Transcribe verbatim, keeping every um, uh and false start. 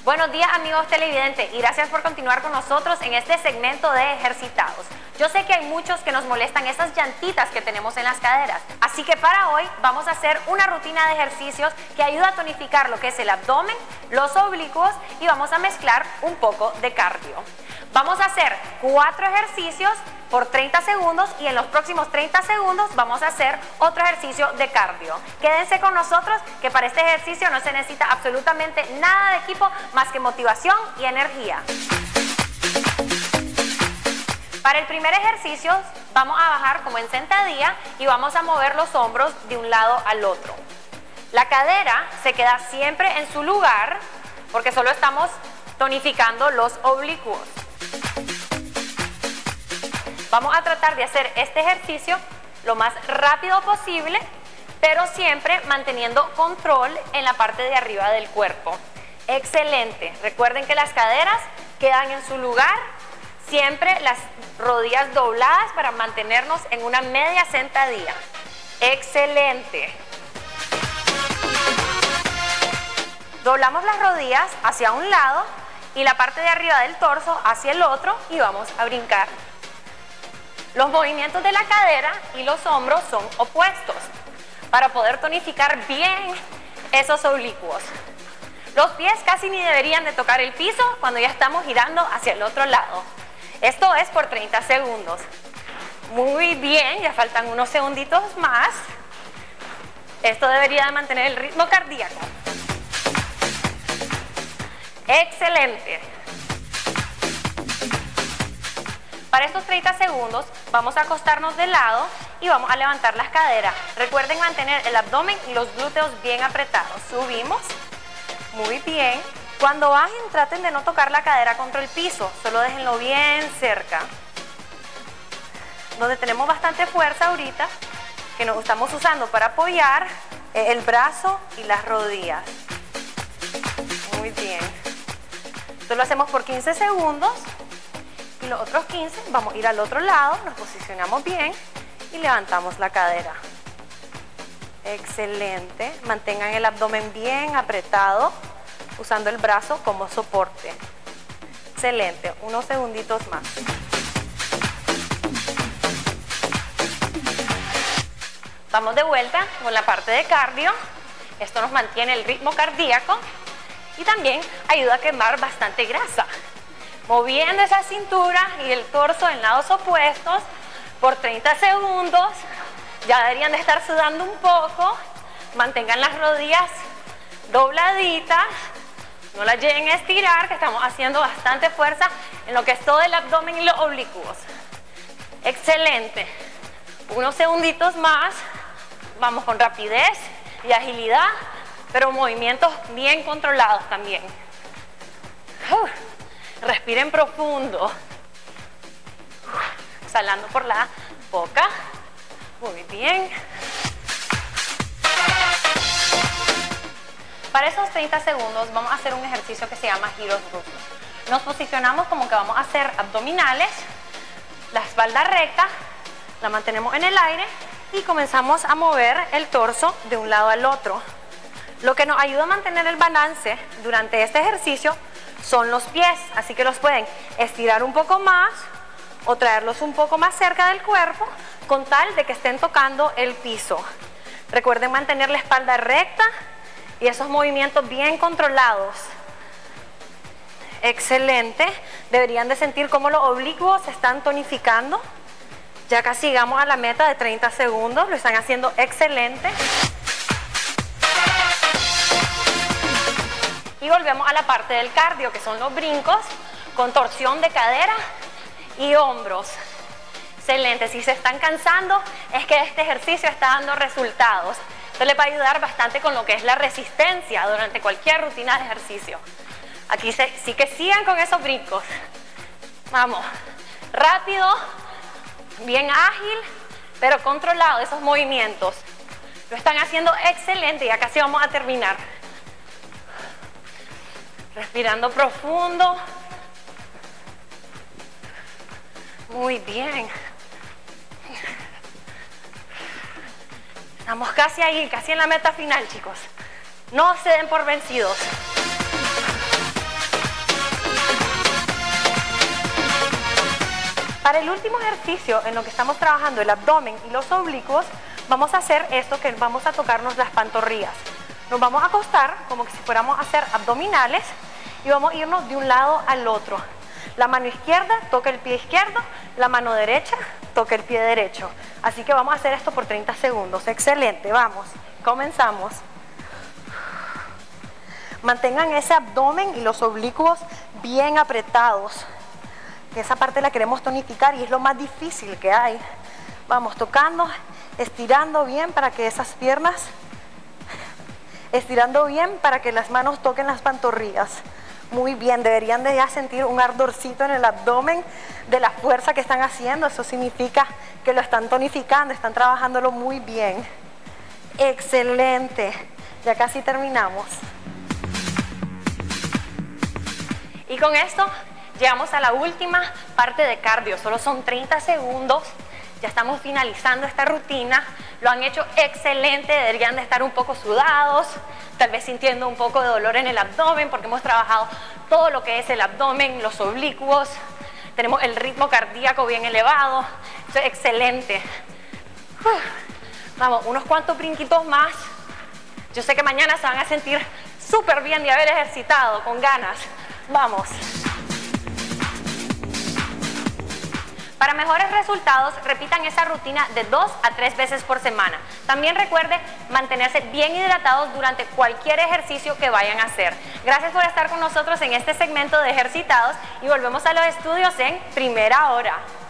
Buenos días, amigos televidentes, y gracias por continuar con nosotros en este segmento de ejercitados. Yo sé que hay muchos que nos molestan esas llantitas que tenemos en las caderas, así que para hoy vamos a hacer una rutina de ejercicios que ayuda a tonificar lo que es el abdomen, los oblicuos y vamos a mezclar un poco de cardio. Vamos a hacer cuatro ejercicios por treinta segundos y en los próximos treinta segundos vamos a hacer otro ejercicio de cardio. Quédense con nosotros que para este ejercicio no se necesita absolutamente nada de equipo más que motivación y energía. Para el primer ejercicio vamos a bajar como en sentadilla y vamos a mover los hombros de un lado al otro. La cadera se queda siempre en su lugar porque solo estamos tonificando los oblicuos. Vamos a tratar de hacer este ejercicio lo más rápido posible, pero siempre manteniendo control en la parte de arriba del cuerpo. Excelente. Recuerden que las caderas quedan en su lugar, siempre las rodillas dobladas para mantenernos en una media sentadilla. Excelente. Doblamos las rodillas hacia un lado y la parte de arriba del torso hacia el otro y vamos a brincar. Los movimientos de la cadera y los hombros son opuestos para poder tonificar bien esos oblicuos. Los pies casi ni deberían de tocar el piso cuando ya estamos girando hacia el otro lado. Esto es por treinta segundos. Muy bien, ya faltan unos segunditos más. Esto debería de mantener el ritmo cardíaco. Excelente. Para estos treinta segundos vamos a acostarnos de lado y vamos a levantar las caderas. Recuerden mantener el abdomen y los glúteos bien apretados. Subimos. Muy bien. Cuando bajen traten de no tocar la cadera contra el piso, solo déjenlo bien cerca. Donde tenemos bastante fuerza ahorita, que nos estamos usando para apoyar el brazo y las rodillas. Muy bien. Esto lo hacemos por quince segundos. Y los otros quince vamos a ir al otro lado, nos posicionamos bien y levantamos la cadera. Excelente. Mantengan el abdomen bien apretado, usando el brazo como soporte. Excelente. Unos segunditos más. Vamos de vuelta con la parte de cardio. Esto nos mantiene el ritmo cardíaco y también ayuda a quemar bastante grasa. Moviendo esa cintura y el torso en lados opuestos por treinta segundos. Ya deberían de estar sudando un poco. Mantengan las rodillas dobladitas. No las lleguen a estirar, que estamos haciendo bastante fuerza en lo que es todo el abdomen y los oblicuos. Excelente. Unos segunditos más. Vamos con rapidez y agilidad, pero movimientos bien controlados también. Uh. Respiren profundo. Exhalando por la boca. Muy bien. Para esos treinta segundos vamos a hacer un ejercicio que se llama giros bruscos. Nos posicionamos como que vamos a hacer abdominales, la espalda recta, la mantenemos en el aire y comenzamos a mover el torso de un lado al otro. Lo que nos ayuda a mantener el balance durante este ejercicio son los pies, así que los pueden estirar un poco más o traerlos un poco más cerca del cuerpo con tal de que estén tocando el piso. Recuerden mantener la espalda recta y esos movimientos bien controlados. Excelente. Deberían de sentir cómo los oblicuos se están tonificando. Ya casi llegamos a la meta de treinta segundos, lo están haciendo excelente. Y volvemos a la parte del cardio, que son los brincos, con torsión de cadera y hombros. Excelente. Si se están cansando, es que este ejercicio está dando resultados. Esto les va a ayudar bastante con lo que es la resistencia durante cualquier rutina de ejercicio. Aquí se, sí que sigan con esos brincos. Vamos. Rápido, bien ágil, pero controlado esos movimientos. Lo están haciendo excelente, ya casi vamos a terminar. Respirando profundo. Muy bien. Estamos casi ahí, casi en la meta final, chicos. No se den por vencidos. Para el último ejercicio en lo que estamos trabajando el abdomen y los oblicuos, vamos a hacer esto que vamos a tocarnos las pantorrillas. Nos vamos a acostar como que si fuéramos a hacer abdominales y vamos a irnos de un lado al otro. La mano izquierda toca el pie izquierdo, la mano derecha toca el pie derecho. Así que vamos a hacer esto por treinta segundos. Excelente, vamos, comenzamos. Mantengan ese abdomen y los oblicuos bien apretados. Esa parte la queremos tonificar y es lo más difícil que hay. Vamos tocando, estirando bien para que esas piernas, estirando bien para que las manos toquen las pantorrillas. Muy bien, deberían de ya sentir un ardorcito en el abdomen de la fuerza que están haciendo. Eso significa que lo están tonificando, están trabajándolo muy bien. Excelente, ya casi terminamos. Y con esto llegamos a la última parte de cardio, solo son treinta segundos, ya estamos finalizando esta rutina, lo han hecho excelente, deberían de estar un poco sudados, tal vez sintiendo un poco de dolor en el abdomen porque hemos trabajado todo lo que es el abdomen, los oblicuos, tenemos el ritmo cardíaco bien elevado, esto es excelente. Uf, vamos, unos cuantos brinquitos más, yo sé que mañana se van a sentir súper bien de haber ejercitado, con ganas, vamos. Para mejores resultados, repitan esa rutina de dos a tres veces por semana. También recuerde mantenerse bien hidratados durante cualquier ejercicio que vayan a hacer. Gracias por estar con nosotros en este segmento de ejercitados y volvemos a los estudios en Primera Hora.